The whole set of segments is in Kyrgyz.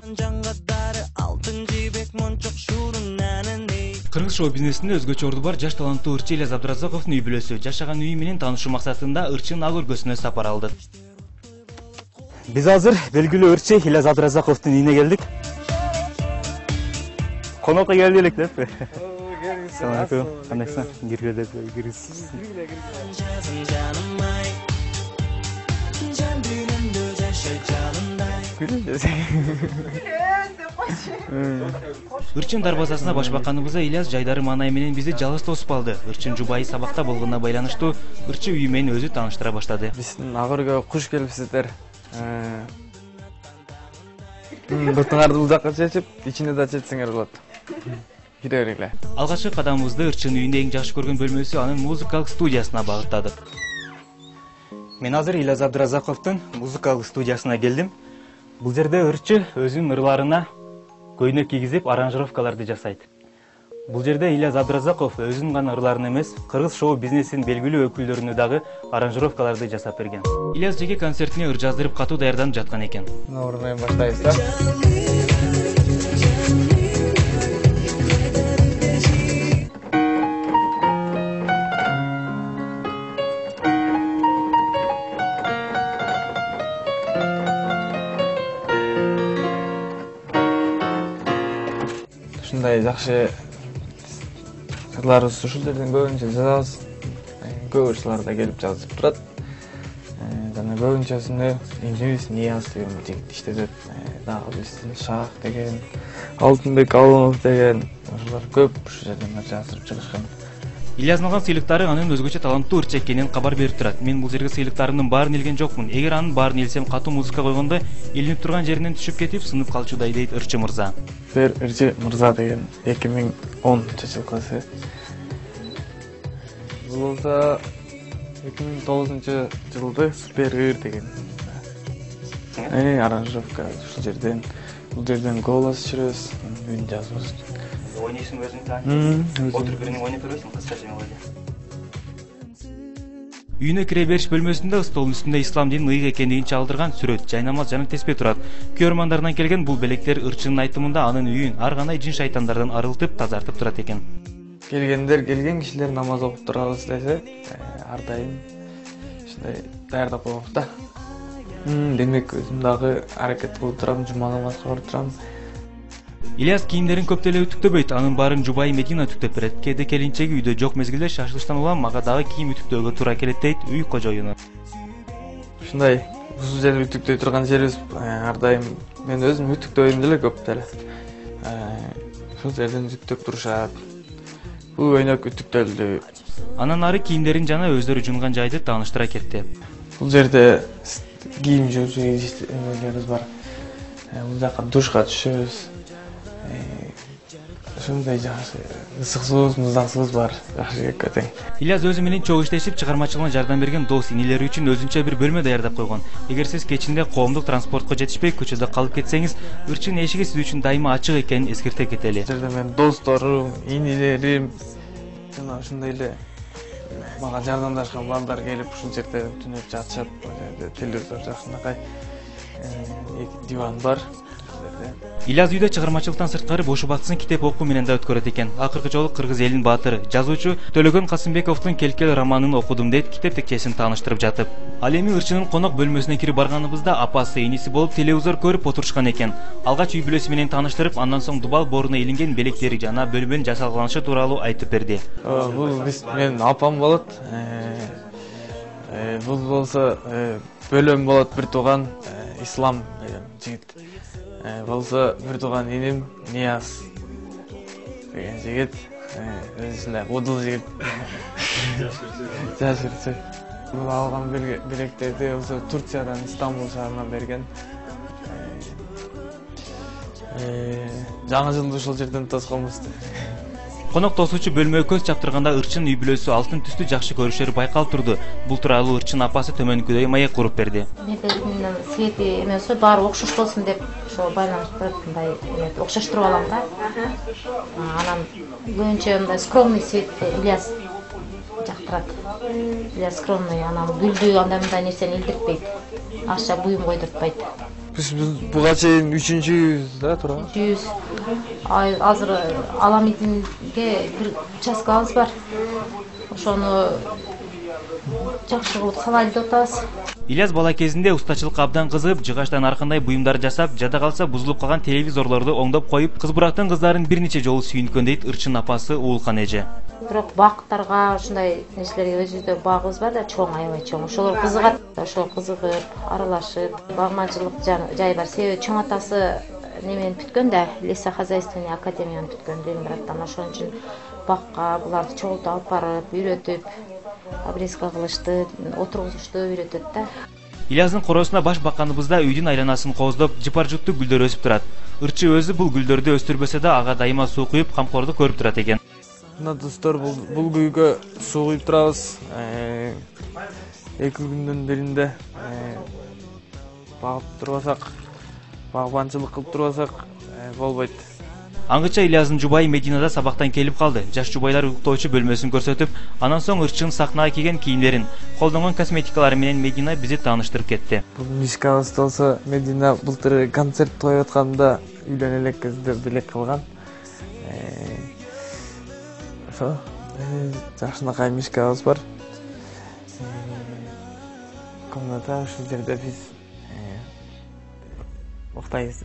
Кыргыз шоу бизнесинде өзгөчө орду бар жаш таланттуу ырчы Ильяс Абдыразаковдун үй бүлөсү жашаган үйү менен таанышуу максатында ырчынын ак өлкөсүнө сапар алды. Биз азыр белгилүү ырчы Ильяс Абдыразаковдун үйүнө келдик. Конокко келди элек деп. Саламатсызбы? Кандайсың? Киргиле киргизсиз. Ырчын дарбазасына башбаканыбызда Ильяс жайдары маанай менен бизди жалгыз тосуп алды. Ырчын жубайы сабакта болгонуна байланыштуу ырчы үйү менен өзү тааныштыра баштады. Биздин ак өлкөгө куш келипсиздер. Бутуңарды бул жакка чечип, ичине да чечсеңер болот. Кире берели. Алгачкы кадамыбызды ырчынын үйүндө эң жакшы көргөн бөлмөсү анын музыкалык студиясына багыттадык. Мен азыр Ильяс Абдыразаковдун музыкалык студиясына келдим. Бул жерде ырчы өзүнүн ырларына көйнөк кийгизип аранжировкаларды жасайт. Бул жерде Ильяс Абдыразаков өзүнүн гана ырларын эмес, кыргыз шоу бизнесинин белгилүү өкүлдөрүнө дагы аранжировкаларды жасап берген. Ильяс жеке концертине ыр жаздырып катуу даярданып жаткан экен. Орундан баштайбыз да. Ушундай жакшы ырларыбызды ушул жерден көбүнчө жазабыз. Көп ырчылар да келип жазып турат. Жана көбүнчөсүнө инжибиз Нияз деген жигит иштетет. Дагы биздин Шах деген, Алтынбек Алонов деген ошолор көп ушул жерден жазып чыгышкан. Ильястын алган сыйлыктары анын өзгөчө таланттуу ырчы экенин кабар берип турат. Мен бул жерге сыйлыктарымдын баарын илген жокмун. Эгер анын баарын илсем катуу музыка койгондо илинип турган жеринен түшүп кетип сынып калчудай дейт ырчы мырза. Супер ырчы мырза деген 2010-жылкысы. Бул болсо 2009-жылды Супер ыр деген. Аранжировка ушул жерден, бул жерден голос чырабыз, үн жазабыз. Ойнайсың өзүң таң. Отуруп биrini ойноп көрөсүң, кыскача мелодия. Үйүнө кире бериш бөлмөсүндө столдун үстүндө ислам динин ыйык экендигин чагылдырган сүрөт, жайнамаз жана теспе турат. Көрөрмандардан келген бул белектер ырчынын айтымында анын үйүн ар кандай жин шайтандардан арылтып, тазартып турат экен. Келген кишилер намаз окуп турабыз десе, ар дайым ушундай даярдап коебуз да. Демек өзүм дагы аракет кылып турам, жума намазга барып турам. Ильяс кийимдерин көп деле үтүктөбөйт, анын баарын жубайы Медина үтүктөп берет. Кээде келинчеги үйдө жок мезгилде шашылыштан улам мага дагы кийим үтүктөөгө туура келет дейт үй кожоюну. Ушундай ушул жерде үтүктөй турган жерибиз ар дайым мен өзүм үтүктөйм деле көп деле. Ушул жерден үтүктөп турушат. Бул көйнөк үтүктөлдү. Анан ары кийимдерин жана өздөрү жуунган жайды тааныштыра кетти. Бул жерде кийим жуучу нелерибиз бар. Бул жака душка түшөбүз. Ушундай жакшы ысык суубуз, муздак суубуз бар. Жакшы тең. Ильяс өзү менен чогуу иштешип, чыгармачылыгына жардам берген дос инелери үчүн өзүнчө бир бөлмө даярдап койгон. Эгер сиз кечинде коомдук транспортко жетишпей көчөдө калып кетсеңиз, ырчынын эшиги сиз үчүн дайыма ачык экенин эскерте кетели. Бул жерде мен досторум, инелерим жана ушундай эле мага жардамдашкан балдар келип ушул жерде түнөп жатышат. Бул жерде телевизор жакынакай диван бар. Ильяс үйдө чыгармачылыктан сырткары бош убактысын китеп окуу менен да өткөрөт экен. Акыркы жолу кыргыз элинин баатыры, жазуучу Төлөгөн Касымбековдун Келкел романын окудум дейт китеп текчесин тааныштырып жатып. Ал эми ырчынын конок бөлмөсүнө кирип барганыбызда апасы, иниси болуп телевизор көрүп отурушкан экен. Алгач үй бүлөсү менен тааныштырып, андан соң дубал бооруна илинген белектери жана бөлмөнүн жасалганышы тууралуу айтып берди. Бул менин апам болот. Бул болсо бөлөм болот, бир тууган Ислам деген жигит. Болсо бир тууган иним Нияз деген жигит. Өзүнө удул жигит. Жашырчы. Бул алган билектерди болсо Турциядан, Истанбул шаарынан берген. Жаңы жылды ушул жерден тосконбуз. Конок тосуучу бөлмөгө көз чаптырганда ырчынын үй бүлөсү алтын түстүү жакшы көрүшөрү байкалып турду. Бул тууралуу ырчынын апасы төмөнкүдөй маек куруп берди. Свети эмес, баары окшош болсун деп ошо байланыштырып мындай окшоштуруп алам да. Анан көбүнчө мындай скромный светти Ильяс жактырат. Ильяс скромный, анан гүлдүү андай мындай нерсени илдиртпейт. Ашча буюм койдуртпайт. Биз буга чейин 3-үбүз да турабыз. 100. Азыр Аламидинге бир участкабыз бар. Ошону жакшы кылып халал деп атабыз. Ильяс бала кезинде устачылыкка абдан кызыгып, жыгачтан ар кандай буюмдар жасап, жада калса бузулуп калган телевизорлорду оңдоп коюп, кыз бурактын кыздарын бир нече жолу сүйүнкөн дейт Ырчын апасы Уулкан эже. Бирок бактарга ушундай нерселерге өзүбүздө багыбыз бар да, чоң, аябай чоң. Ошолор кызыгат. Ошо кызыгып, аралашып, багманчылык жай бар. Себеби чоң атасы немени бүткөн да, лесохозяйственный академияны бүткөн Ленинградтан. Ошон үчүн бакка буларды чогултуп алып барып, үйрөтүп, обрезка кылышты, отургузушту үйрөтөт да. Ильястын коросуна баш бакканыбызда үйдүн айланасын кооздоп, жыпар-жуттуу гүлдөр өсүп турат. Ырчы өзү бул гүлдөрдү өстүрбөсө да ага дайыма суу куюп, камкордук көрүп турат экен. Мына достор, бул гүлгө суу куюп турабыз. 2 күндүн биринде багып турбасак, багбанчылык кылып турбасак болбойт. Аңгыча Ильястын жубайы Мединада сабактан келип калды. Жаш жубайлар уктоочу бөлмөсүн көрсөтүп, анан соң Ырчын сахнага кийген кийимдерин, колдонгон косметикалары менен Медина бизди тааныштырып кетти. Бул мишкабыз болсо Медина былтыр концерт коюп атканда үйлөнө элек кезде белек кылган. Ошо жакшынакай мишкабыз бар. Комната ушул жерде биз уктайбыз.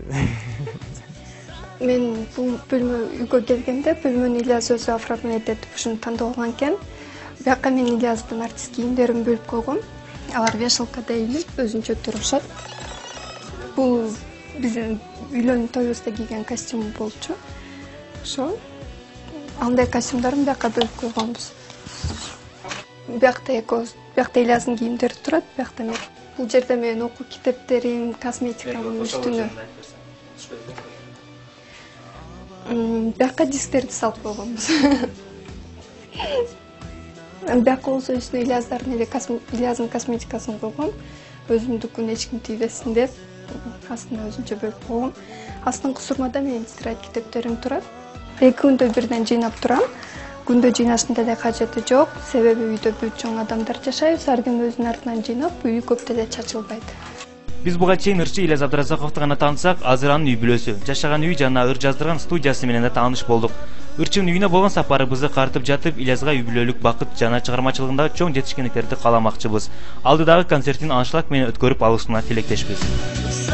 Мен бул бөлмө үйгө келгенде бөлмөнү Ильяс өзү оформлять этип ушуну тандап алган экен. Бияка мен Ильястын артист кийимдерин бөлүп койгом. Алар вешалкада илип, өзүнчө турушат. Бул биздин үйлөнүү тоюбузда кийген костюм болчу. Ошо андай костюмдарын бияка бөлүп койгонбуз. Биякта Ильястын кийимдери турат, биякта мен. Бул жерде менин окуу китептерим, косметикамдын үстүнө. Бияка дисктерди салып койгонбуз. Бияка болсо үстүнө Ильястын косметикасын койгом. Өзүмдүкүн эч ким тийбесин деп, астына өзүнчө бөлүп койгом. Астыңкы сурмада менин тетрадь китептерим турат. 2 күндө бирден жыйнап турам. Күндө жыйнаштын деле кажети жок, себеби үйдө бүт чоң адамдар жашайбыз, ар ким өзүнүн артынан жыйнап, үй көп деле чачылбайт. Биз буга чейин Ырчы Ильяс Абдыразаковду гана таанысак, азыр анын үй бүлөсү, жашаган үй жана ыр жаздырган студиясы менен да тааныш болдук. Ырчынын үйүнө болгон сапарыбызды картып жатып, Ильяска үй бүлөлүк бакыт жана чыгармачылыгындагы чоң жетишкендиктерди кааламакчыбыз. Алдыдагы концертин аншлаг менен өткөрүп алышына тилектешпиз.